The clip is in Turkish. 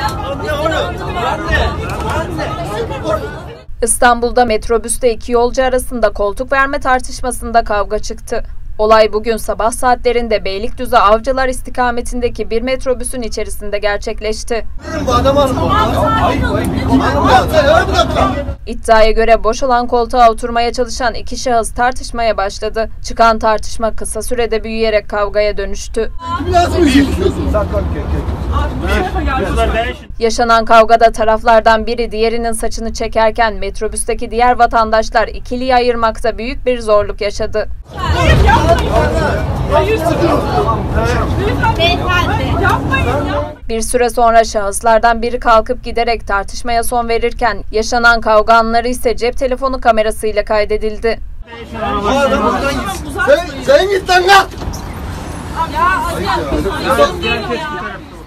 İstanbul'da metrobüste iki yolcu arasında koltuk verme tartışmasında kavga çıktı. Olay bugün sabah saatlerinde Beylikdüzü Avcılar istikametindeki bir metrobüsün içerisinde gerçekleşti. İddiaya göre boş olan koltuğa oturmaya çalışan iki şahıs tartışmaya başladı. Çıkan tartışma kısa sürede büyüyerek kavgaya dönüştü. Yaşanan kavgada taraflardan biri diğerinin saçını çekerken metrobüsteki diğer vatandaşlar ikiliye ayırmakta büyük bir zorluk yaşadı. Bir süre sonra şahıslardan biri kalkıp giderek tartışmaya son verirken yaşanan kavga anları ise cep telefonu kamerasıyla kaydedildi. Sen git lan!